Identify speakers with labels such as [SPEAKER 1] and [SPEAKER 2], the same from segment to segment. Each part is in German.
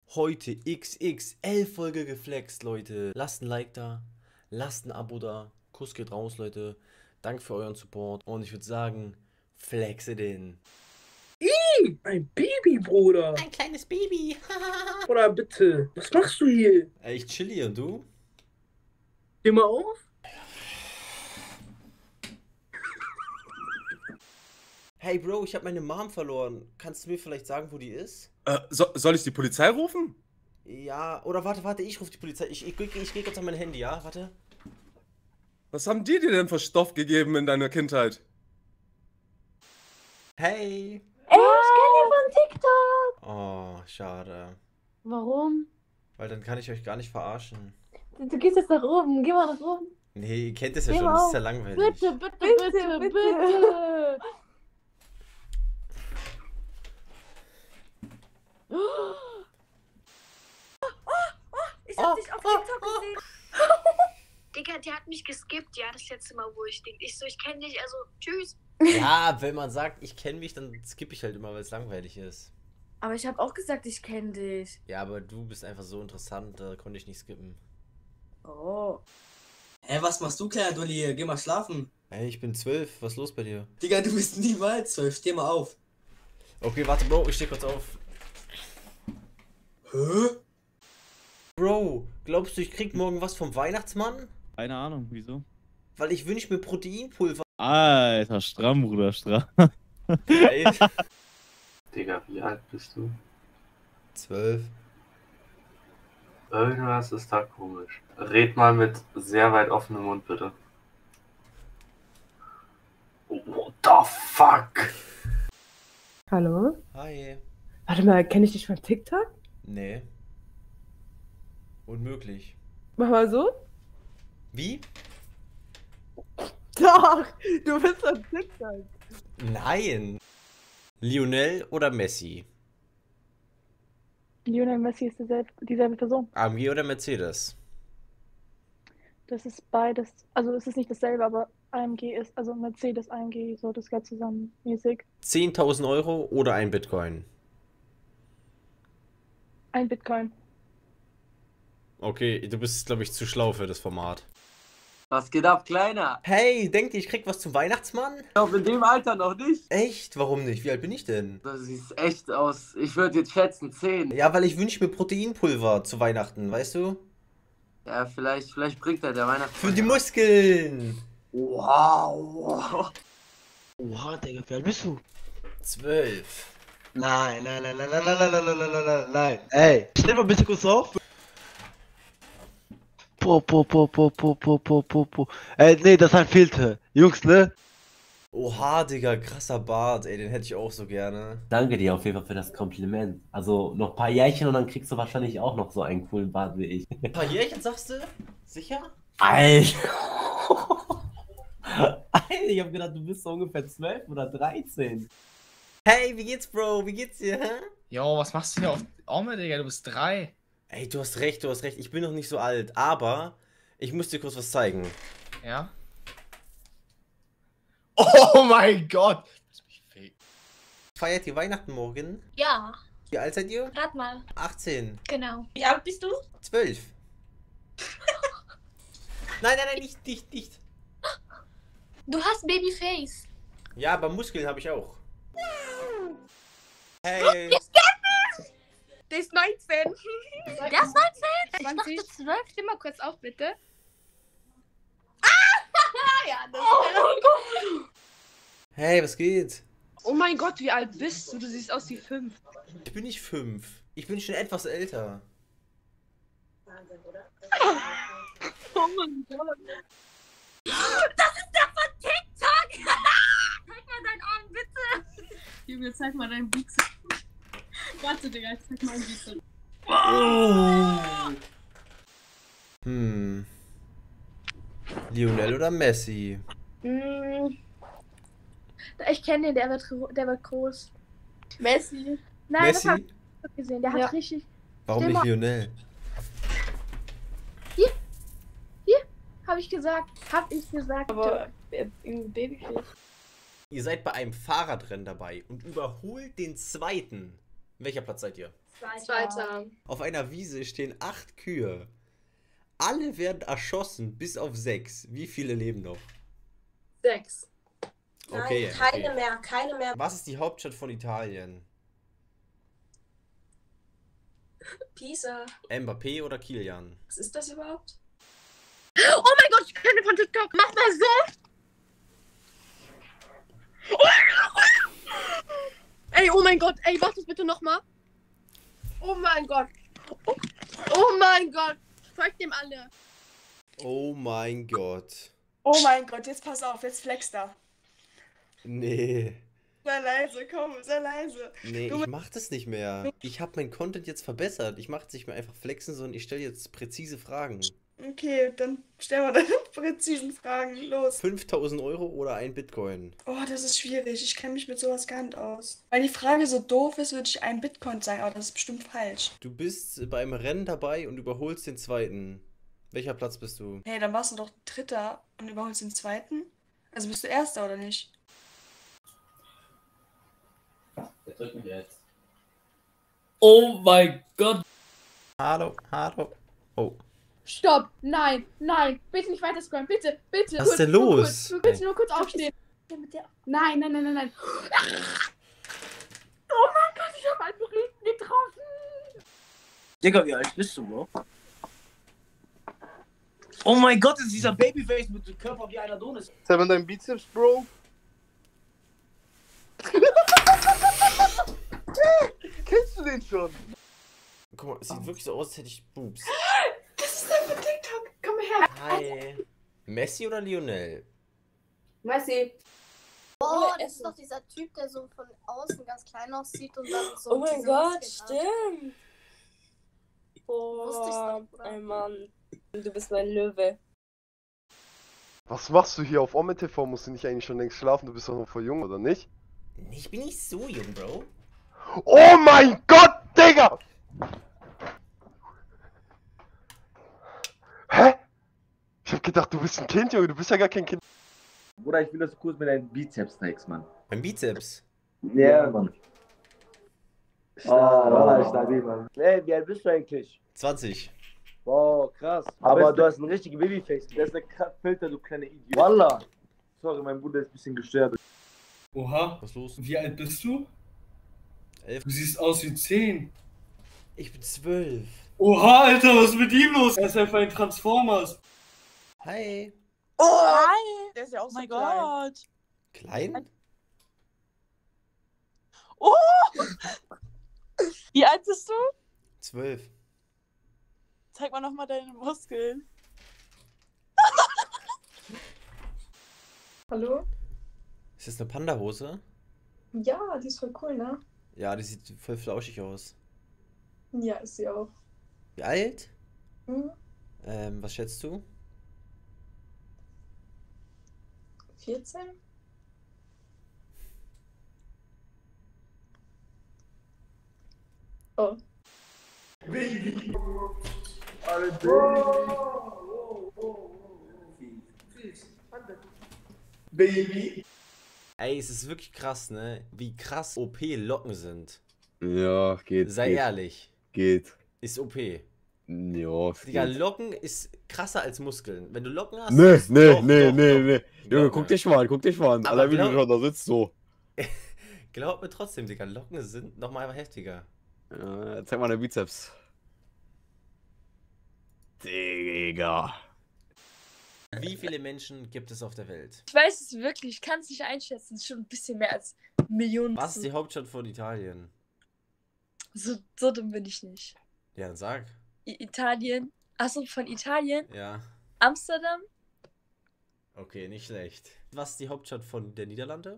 [SPEAKER 1] Heute XXL-Folge geflext, Leute. Lasst ein Like da, lasst ein Abo da. Kuss geht raus, Leute. Danke für euren Support. Und ich würde sagen, flexe den.
[SPEAKER 2] Ein Baby, Bruder.
[SPEAKER 1] Ein kleines Baby.
[SPEAKER 2] Bruder, bitte. Was machst du hier?
[SPEAKER 1] Ey, ich chill hier und du?
[SPEAKER 2] Geh mal auf.
[SPEAKER 1] Hey Bro, ich habe meine Mom verloren. Kannst du mir vielleicht sagen, wo die ist?
[SPEAKER 3] Soll ich die Polizei rufen?
[SPEAKER 1] Ja, oder warte, ich rufe die Polizei. Ich gehe kurz an mein Handy, ja? Warte.
[SPEAKER 3] Was haben die dir denn für Stoff gegeben in deiner Kindheit?
[SPEAKER 1] Hey.
[SPEAKER 4] Ey, ich kenne die von TikTok.
[SPEAKER 1] Oh, schade.
[SPEAKER 4] Warum?
[SPEAKER 1] Weil dann kann ich euch gar nicht verarschen.
[SPEAKER 4] Du gehst jetzt nach oben. Geh mal nach oben.
[SPEAKER 1] Nee, ihr kennt es ja
[SPEAKER 4] Geh
[SPEAKER 1] schon,
[SPEAKER 4] mal
[SPEAKER 1] das ist
[SPEAKER 4] auf.
[SPEAKER 1] ja langweilig.
[SPEAKER 4] Bitte.
[SPEAKER 5] Ich hab dich auf TikTok gesehen. Digga, die hat mich geskippt, ja, das letzte Mal, wo ich denke. Ich so, ich kenne dich, also, tschüss.
[SPEAKER 1] Ja, wenn man sagt, ich kenne mich, dann skippe ich halt immer, weil es langweilig ist.
[SPEAKER 6] Aber ich habe auch gesagt, ich kenne dich.
[SPEAKER 1] Ja, aber du bist einfach so interessant, da konnte ich nicht skippen.
[SPEAKER 6] Oh.
[SPEAKER 7] Hä, was machst du, kleiner Dulli? Geh mal schlafen.
[SPEAKER 1] Hey, ich bin 12, was ist los bei dir?
[SPEAKER 7] Digga, du bist niemals 12. Steh mal auf.
[SPEAKER 1] Okay, warte, Bro, ich steh kurz auf.
[SPEAKER 7] Hä?
[SPEAKER 1] Bro, glaubst du, ich krieg morgen was vom Weihnachtsmann?
[SPEAKER 8] Keine Ahnung, wieso?
[SPEAKER 1] Weil ich wünsche mir Proteinpulver.
[SPEAKER 8] Alter, stramm, Bruder, stramm.
[SPEAKER 1] Ey.
[SPEAKER 9] Digga, wie alt bist du?
[SPEAKER 1] 12.
[SPEAKER 9] Irgendwas ist da komisch. Red mal mit sehr weit offenem Mund, bitte. What the fuck?
[SPEAKER 6] Hallo?
[SPEAKER 1] Hi.
[SPEAKER 6] Warte mal, kenne ich dich von TikTok?
[SPEAKER 1] Nee. Unmöglich.
[SPEAKER 6] Mach mal so.
[SPEAKER 1] Wie?
[SPEAKER 6] Doch, du bist von TikTok.
[SPEAKER 1] Nein. Lionel oder Messi?
[SPEAKER 4] Lionel Messi ist dieselbe Person.
[SPEAKER 1] AMG oder Mercedes?
[SPEAKER 4] Das ist beides. Also es ist nicht dasselbe, aber AMG ist, also Mercedes, AMG, so das gehört zusammen mäßig.
[SPEAKER 1] 10.000 Euro oder ein Bitcoin?
[SPEAKER 4] Ein Bitcoin.
[SPEAKER 1] Okay, du bist, glaube ich, zu schlau für das Format.
[SPEAKER 7] Was geht ab, Kleiner?
[SPEAKER 1] Hey, denkt ihr, ich krieg was zum Weihnachtsmann?
[SPEAKER 7] Ich glaube, in dem Alter noch nicht.
[SPEAKER 1] Echt? Warum nicht? Wie alt bin ich denn?
[SPEAKER 7] Du siehst echt aus. Ich würde jetzt schätzen 10.
[SPEAKER 1] Ja, weil ich wünsche mir Proteinpulver zu Weihnachten, weißt du?
[SPEAKER 7] Ja, vielleicht bringt er der Weihnachtsmann.
[SPEAKER 1] Für die Muskeln!
[SPEAKER 7] Wow.
[SPEAKER 10] Oha, Digga, wie alt bist du?
[SPEAKER 1] 12.
[SPEAKER 10] Nein. Ey, stell mal bitte kurz auf. Po. Nee, das ist ein Filter. Jungs, ne?
[SPEAKER 1] Oha, Digga, krasser Bart, ey, den hätte ich auch so gerne.
[SPEAKER 11] Danke dir auf jeden Fall für das Kompliment. Also noch ein paar Jährchen und dann kriegst du wahrscheinlich auch noch so einen coolen Bart wie ich.
[SPEAKER 1] Ein paar Jährchen, sagst du? Sicher?
[SPEAKER 11] Alter! Alter, ich hab gedacht, du bist so ungefähr 12 oder 13.
[SPEAKER 1] Hey, wie geht's, Bro? Wie geht's dir, hä?
[SPEAKER 12] Jo, was machst du hier auf Arme, Digga? Du bist 3.
[SPEAKER 1] Ey, du hast recht. Ich bin noch nicht so alt, aber ich muss dir kurz was zeigen.
[SPEAKER 12] Ja? Oh mein Gott! Lass mich fegen.
[SPEAKER 1] Feiert ihr Weihnachten morgen?
[SPEAKER 5] Ja,
[SPEAKER 1] Wie alt seid ihr?
[SPEAKER 5] rat mal.
[SPEAKER 1] 18.
[SPEAKER 5] Genau. Wie alt bist du?
[SPEAKER 1] 12. Nein, nicht.
[SPEAKER 5] Du hast Babyface.
[SPEAKER 1] Ja, aber Muskeln habe ich auch. Hey.
[SPEAKER 5] Der ist 19. Der ist 19? Ich dachte 12. Steh mal kurz auf, bitte. Ja, das
[SPEAKER 1] Hey, was geht?
[SPEAKER 6] Oh mein Gott, wie alt bist du? Du siehst aus wie 5.
[SPEAKER 1] Ich bin nicht 5. Ich bin schon etwas älter.
[SPEAKER 6] Oh mein Gott.
[SPEAKER 5] Das ist der von TikTok! Zeig mal deinen Arm, bitte!
[SPEAKER 6] Junge, zeig mal deinen Bizeps. Warte, Digga, ich zeig mal einen Bizeps.
[SPEAKER 1] Lionel oder Messi?
[SPEAKER 4] Ich kenne den, der wird groß. Messi. Nein,
[SPEAKER 1] Messi?
[SPEAKER 4] das hab ich gesehen. Der hat richtig.
[SPEAKER 1] Warum
[SPEAKER 4] Stell
[SPEAKER 1] nicht
[SPEAKER 4] mal-
[SPEAKER 1] Lionel?
[SPEAKER 4] Hab ich gesagt.
[SPEAKER 6] Aber im Babyface.
[SPEAKER 1] Ihr seid bei einem Fahrradrennen dabei und überholt den zweiten. Welcher Platz seid ihr?
[SPEAKER 5] Zweiter.
[SPEAKER 1] Auf einer Wiese stehen 8 Kühe. Alle werden erschossen, bis auf 6. Wie viele leben noch?
[SPEAKER 5] 6.
[SPEAKER 1] Okay,
[SPEAKER 5] Nein, keine
[SPEAKER 1] okay.
[SPEAKER 5] mehr, keine mehr.
[SPEAKER 1] Was ist die Hauptstadt von Italien?
[SPEAKER 5] Pisa.
[SPEAKER 1] Mbappé oder Kilian?
[SPEAKER 5] Was ist das überhaupt?
[SPEAKER 13] Oh mein Gott, ich kenne von TikTok. Mach mal so. Ey, oh mein Gott. Ey, mach das bitte nochmal. Oh mein Gott. Oh mein Gott. Folgt dem alle.
[SPEAKER 1] Oh mein Gott.
[SPEAKER 14] Oh mein Gott, jetzt pass auf, jetzt flex da.
[SPEAKER 1] Nee.
[SPEAKER 14] Sei leise, komm, sei leise.
[SPEAKER 1] Nee, ich mach das nicht mehr. Ich habe mein Content jetzt verbessert. Ich mache es nicht mehr einfach flexen, sondern ich stelle jetzt präzise Fragen.
[SPEAKER 14] Okay, dann stellen wir deine präzisen Fragen. Los.
[SPEAKER 1] 5.000 Euro oder ein Bitcoin?
[SPEAKER 14] Oh, das ist schwierig. Ich kenne mich mit sowas gar nicht aus. Weil die Frage so doof ist, würde ich ein Bitcoin sagen, aber das ist bestimmt falsch.
[SPEAKER 1] Du bist beim Rennen dabei und überholst den zweiten. Welcher Platz bist du?
[SPEAKER 14] Hey, dann warst du doch Dritter und überholst den zweiten? Also bist du Erster oder nicht?
[SPEAKER 11] Der drückt mich jetzt.
[SPEAKER 2] Oh mein Gott.
[SPEAKER 1] Hallo, hallo. Oh.
[SPEAKER 13] Stopp. Nein, nein. Bitte nicht weiter scrollen. Bitte, bitte.
[SPEAKER 1] Was ist denn los?
[SPEAKER 13] Bitte nur kurz aufstehen. Nein, nein, nein, nein, nein. Oh mein Gott, ich habe einen Briten getroffen.
[SPEAKER 15] Digga, wie alt bist du, Bro? Oh mein Gott, ist dieser Babyface mit dem Körper wie ein Adonis.
[SPEAKER 3] Zeig mal deinen Bizeps, Bro. Kennst du den schon?
[SPEAKER 1] Guck mal, es sieht wirklich so aus, als hätte ich Boobs.
[SPEAKER 14] Das ist einfach TikTok. Komm her.
[SPEAKER 1] Hi. Messi oder Lionel?
[SPEAKER 5] Messi.
[SPEAKER 16] Oh, das ist doch dieser Typ, der so von außen ganz klein aussieht und dann so.
[SPEAKER 5] Oh mein
[SPEAKER 16] diese
[SPEAKER 5] Gott,
[SPEAKER 16] Muskeln hat.
[SPEAKER 5] stimmt.
[SPEAKER 16] Wusste ich's
[SPEAKER 5] Boah,
[SPEAKER 16] doch, Bruder.
[SPEAKER 5] ey Mann. Du bist mein Löwe.
[SPEAKER 3] Was machst du hier auf Ome TV? Musst du nicht eigentlich schon längst schlafen? Du bist doch noch voll jung, oder nicht?
[SPEAKER 1] Ich bin nicht so jung, Bro.
[SPEAKER 3] Oh mein Gott, Digga! Hä? Ich hab gedacht, du bist ein Kind, Junge. Du bist ja gar kein Kind.
[SPEAKER 15] Bruder, ich will, dass du kurz mit deinen Bizeps zeigst, Mann.
[SPEAKER 1] Mein Bizeps?
[SPEAKER 15] Ja, Mann.
[SPEAKER 10] Stabil, Mann. Ey, wie alt bist du eigentlich?
[SPEAKER 1] 20.
[SPEAKER 10] Wow, krass.
[SPEAKER 15] Aber
[SPEAKER 10] du hast einen richtigen Babyface.
[SPEAKER 15] Das ist der Filter, du kleine Idiot.
[SPEAKER 10] Wallah.
[SPEAKER 15] Sorry, mein Bruder ist ein bisschen gestört.
[SPEAKER 2] Oha.
[SPEAKER 1] Was ist los?
[SPEAKER 2] Wie alt bist du?
[SPEAKER 1] 11.
[SPEAKER 2] Du siehst aus wie 10.
[SPEAKER 1] Ich bin 12.
[SPEAKER 2] Oha, Alter, was ist mit ihm los? Er ist einfach ein Transformers.
[SPEAKER 1] Hi.
[SPEAKER 14] Oh, hi. Der ist ja auch so klein.
[SPEAKER 1] Klein?
[SPEAKER 14] Oh! Wie alt bist du?
[SPEAKER 1] 12.
[SPEAKER 14] Zeig mal nochmal deine Muskeln.
[SPEAKER 5] Hallo?
[SPEAKER 1] Ist das eine Panda-Hose?
[SPEAKER 5] Ja, die ist voll cool, ne?
[SPEAKER 1] Ja, die sieht voll flauschig aus.
[SPEAKER 5] Ja, ist sie auch.
[SPEAKER 1] Wie alt?
[SPEAKER 5] Hm?
[SPEAKER 1] Was schätzt du?
[SPEAKER 5] 14? Oh.
[SPEAKER 3] Baby. Baby.
[SPEAKER 1] Ey, es ist wirklich krass, ne? Wie krass OP Locken sind.
[SPEAKER 3] Ja, geht.
[SPEAKER 1] Sei
[SPEAKER 3] geht.
[SPEAKER 1] ehrlich.
[SPEAKER 3] Geht.
[SPEAKER 1] Ist OP.
[SPEAKER 3] Ja,
[SPEAKER 1] Digga,
[SPEAKER 3] geht.
[SPEAKER 1] Locken ist krasser als Muskeln. Wenn du Locken hast.
[SPEAKER 3] Nee,
[SPEAKER 1] ist-
[SPEAKER 3] nee,
[SPEAKER 1] doch,
[SPEAKER 3] nee,
[SPEAKER 1] doch,
[SPEAKER 3] nee,
[SPEAKER 1] doch.
[SPEAKER 3] nee. Junge, guck dich mal an, guck dich mal an.
[SPEAKER 1] Aber
[SPEAKER 3] Allein wie du
[SPEAKER 1] glaub-
[SPEAKER 3] schon da sitzt, so.
[SPEAKER 1] Glaub mir trotzdem, Digga, Locken sind nochmal heftiger.
[SPEAKER 3] Ja, zeig mal deinen Bizeps. Digga.
[SPEAKER 1] Wie viele Menschen gibt es auf der Welt?
[SPEAKER 17] Ich weiß es wirklich, ich kann es nicht einschätzen. Es ist schon ein bisschen mehr als Millionen.
[SPEAKER 1] Was ist die Hauptstadt von Italien?
[SPEAKER 17] So dumm bin ich nicht.
[SPEAKER 1] Ja, dann sag.
[SPEAKER 17] Italien. Achso, von Italien?
[SPEAKER 1] Ja.
[SPEAKER 17] Amsterdam?
[SPEAKER 1] Okay, nicht schlecht. Was ist die Hauptstadt von der Niederlande?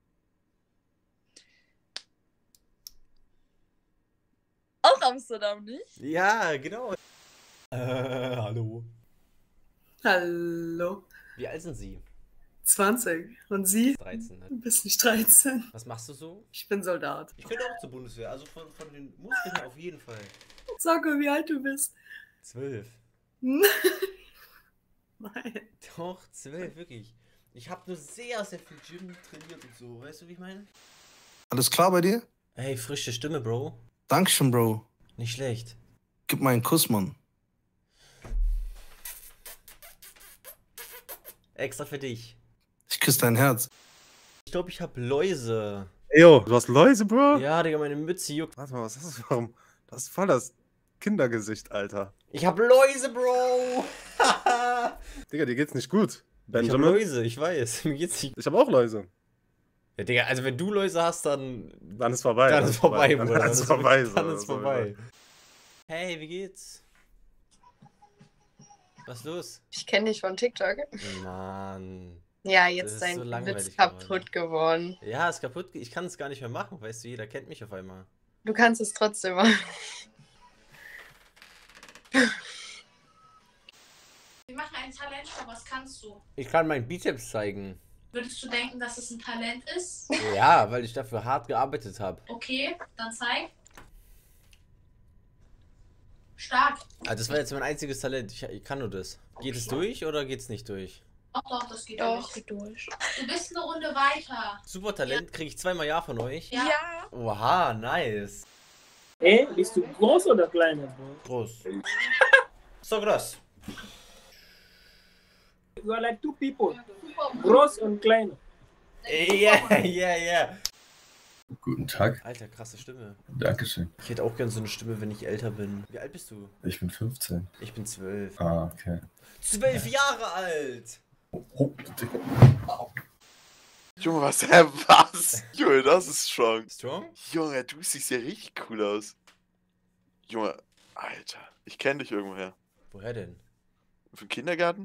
[SPEAKER 17] Auch Amsterdam, nicht?
[SPEAKER 1] Ja, genau. Hallo.
[SPEAKER 2] Hallo.
[SPEAKER 1] Wie alt sind Sie?
[SPEAKER 2] 20. Und Sie?
[SPEAKER 1] 13. Ne?
[SPEAKER 2] Du bist nicht 13.
[SPEAKER 1] Was machst du so?
[SPEAKER 2] Ich bin Soldat.
[SPEAKER 1] Ich könnte auch zur Bundeswehr, also von den Muskeln her auf jeden Fall.
[SPEAKER 2] Sag mal, wie alt du bist.
[SPEAKER 1] 12.
[SPEAKER 2] Nein.
[SPEAKER 1] Doch, 12, wirklich. Ich habe nur sehr, sehr viel Gym trainiert und so. Weißt du, wie ich meine?
[SPEAKER 18] Alles klar bei dir?
[SPEAKER 1] Hey, frische Stimme, Bro.
[SPEAKER 18] Dankeschön, Bro.
[SPEAKER 1] Nicht schlecht.
[SPEAKER 18] Gib mal einen Kuss, Mann.
[SPEAKER 1] Extra für dich.
[SPEAKER 18] Ich küsse dein Herz.
[SPEAKER 1] Ich glaube, ich habe Läuse.
[SPEAKER 19] Ejo, du hast Läuse, Bro?
[SPEAKER 1] Ja, Digga, meine Mütze juckt.
[SPEAKER 19] Warte mal, was ist das? Warum? Das ist voll das Kindergesicht, Alter.
[SPEAKER 1] Ich hab Läuse, Bro!
[SPEAKER 19] Digga, dir geht's nicht gut.
[SPEAKER 1] Ich hab
[SPEAKER 19] Benjamin?
[SPEAKER 1] Läuse, ich weiß. Mir geht's nicht.
[SPEAKER 19] Ich hab auch Läuse.
[SPEAKER 1] Ja, Digga, also wenn du Läuse hast, dann.
[SPEAKER 19] Dann ist vorbei.
[SPEAKER 1] Dann ist vorbei, Bruder.
[SPEAKER 19] Dann ist vorbei.
[SPEAKER 1] Dann ist vorbei. Hey, wie geht's? Was ist los?
[SPEAKER 13] Ich kenne dich von TikTok.
[SPEAKER 1] Mann.
[SPEAKER 13] Ja,
[SPEAKER 1] Das
[SPEAKER 13] jetzt
[SPEAKER 1] ist
[SPEAKER 13] dein
[SPEAKER 1] so langweilig
[SPEAKER 13] Witz kaputt geworden.
[SPEAKER 1] Ja, ist kaputt. Ich kann es gar nicht mehr machen, weißt du, jeder kennt mich auf einmal.
[SPEAKER 13] Du kannst es trotzdem machen.
[SPEAKER 20] Wir machen ein Talent, aber was kannst du?
[SPEAKER 1] Ich kann meinen Bizeps zeigen.
[SPEAKER 20] Würdest du denken, dass es ein Talent ist?
[SPEAKER 1] Ja, weil ich dafür hart gearbeitet habe.
[SPEAKER 20] Okay, dann zeig. Stark.
[SPEAKER 1] Ah, das war jetzt mein einziges Talent. Ich kann nur das. Geht es durch oder geht's nicht durch?
[SPEAKER 20] Doch, das geht
[SPEAKER 13] durch.
[SPEAKER 20] Du bist eine Runde weiter.
[SPEAKER 1] Super Talent, kriege ich zweimal Ja von euch.
[SPEAKER 20] Ja.
[SPEAKER 1] Oha, nice.
[SPEAKER 10] Ey, bist du groß oder kleiner, Bro?
[SPEAKER 1] Groß. So groß.
[SPEAKER 10] You are like two people. Groß und kleiner.
[SPEAKER 1] Yeah.
[SPEAKER 21] Guten Tag.
[SPEAKER 1] Alter, krasse Stimme.
[SPEAKER 21] Dankeschön.
[SPEAKER 1] Ich hätte auch gerne so eine Stimme, wenn ich älter bin. Wie alt bist du?
[SPEAKER 21] Ich bin 15.
[SPEAKER 1] Ich bin 12.
[SPEAKER 21] Ah, okay.
[SPEAKER 1] 12 Jahre alt!
[SPEAKER 22] Junge, was? Junge, das ist strong.
[SPEAKER 1] Strong?
[SPEAKER 22] Junge, du siehst ja richtig cool aus. Junge, Alter, ich kenne dich irgendwoher.
[SPEAKER 1] Woher denn?
[SPEAKER 22] Vom Kindergarten?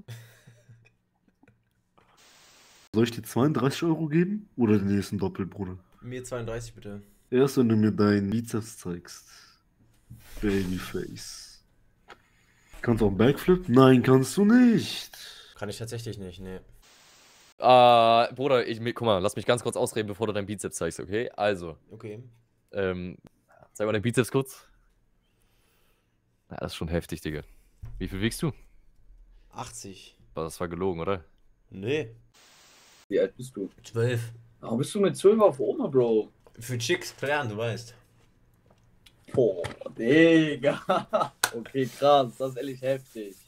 [SPEAKER 23] Soll ich dir 32 € geben oder den nächsten Doppel, Bruder?
[SPEAKER 1] Mir 32 bitte.
[SPEAKER 23] Erst wenn du mir deinen Bizeps zeigst. Babyface. Kannst du auch einen Backflip? Nein, kannst du nicht.
[SPEAKER 1] Kann ich tatsächlich nicht, nee.
[SPEAKER 24] Bruder, guck mal, lass mich ganz kurz ausreden, bevor du deinen Bizeps zeigst, okay? Also.
[SPEAKER 1] Okay.
[SPEAKER 24] Zeig mal deinen Bizeps kurz. Ja, das ist schon heftig, Digga. Wie viel wiegst du?
[SPEAKER 1] 80.
[SPEAKER 24] Das war gelogen, oder?
[SPEAKER 1] Nee.
[SPEAKER 10] Wie alt bist du?
[SPEAKER 1] 12.
[SPEAKER 10] Warum bist du mit 12 auf Oma, Bro?
[SPEAKER 1] Für Chicks fern, du weißt.
[SPEAKER 10] Boah, Digga. Okay, krass, das ist ehrlich heftig.